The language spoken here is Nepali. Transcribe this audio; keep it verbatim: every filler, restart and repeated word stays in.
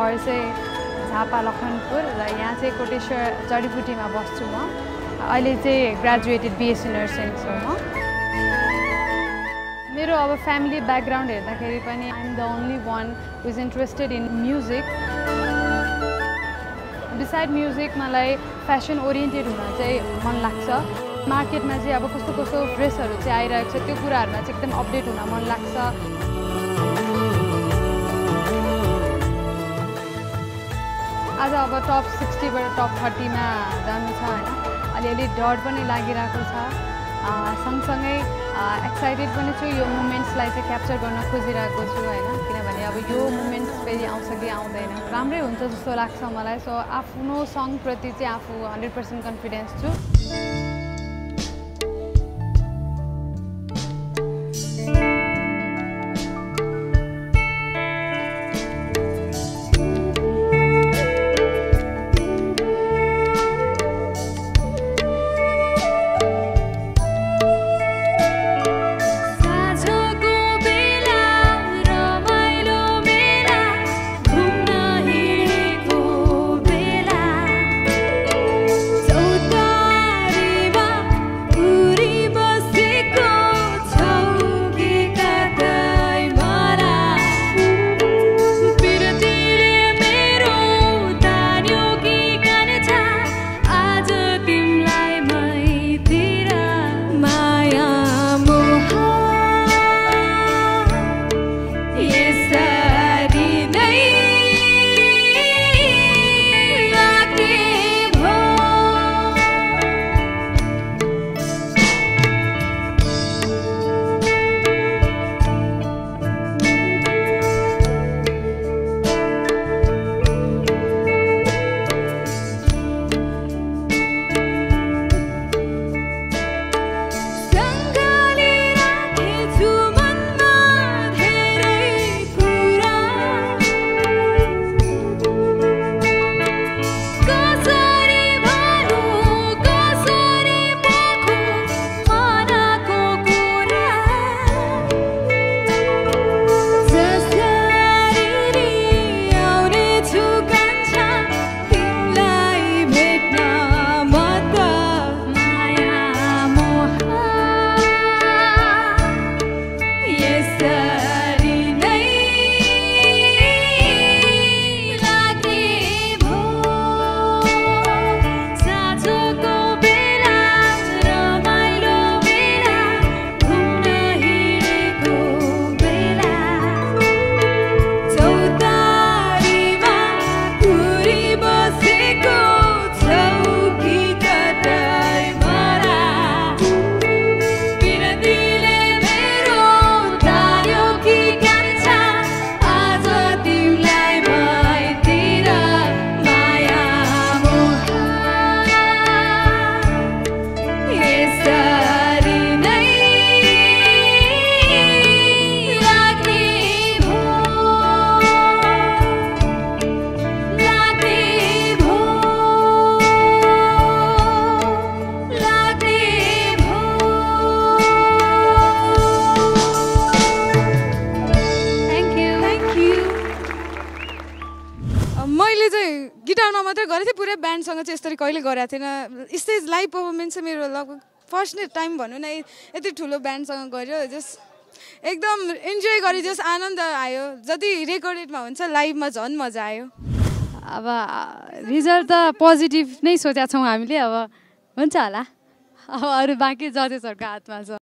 घर चाहिँ झापा लखनपुर र यहाँ चाहिँ कोटेश्वर जडीबुटीमा बस्छु म अहिले चाहिँ ग्रेजुएटेड बीएससी नर्सिङ छु म मेरो अब फ्यामिली ब्याकग्राउन्ड हेर्दाखेरि पनि I am the only one who is interested in music beside music मलाई फेसन ओरिएन्टेड हुन चाहिँ मन लाग्छ मार्केटमा चाहिँ अब कस्तो कस्तो ड्रेसहरू चाहिँ आइरहेको छ त्यो कुराहरूमा चाहिँ एकदम अपडेट हुन मन लाग्छ आज अब टप सिक्सटीबाट टप थर्टीमा जानु छ होइन अलिअलि डर पनि लागिरहेको छ सँगसँगै एक्साइटेड पनि छु यो मुमेन्ट्सलाई चाहिँ क्याप्चर गर्न खोजिरहेको छु होइन किनभने अब यो मुमेन्ट्स फेरि आउँछ कि आउँदैन राम्रै हुन्छ जस्तो लाग्छ मलाई सो आफ्नो सङप्रति चाहिँ आफू हन्ड्रेड पर्सेन्ट कन्फिडेन्स छु गिटारमा मात्रै गरेको थिएँ पुरै ब्यान्डसँग चाहिँ यसरी कहिले गरेको थिएन स्टेज लाइभ पर्फर्मेन्स चाहिँ मेरो लगभग फर्स्ट नै टाइम भनौँ न यति ठुलो ब्यान्डसँग गऱ्यो जस्ट एकदम इन्जोय गरेँ जस्ट आनन्द आयो जति रेकर्डेडमा हुन्छ लाइभमा झन् मजा आयो अब रिजल्ट त पोजिटिभ नै सोचेका छौँ हामीले अब हुन्छ होला अब अरू बाँकी जजेसहरूको हातमा छ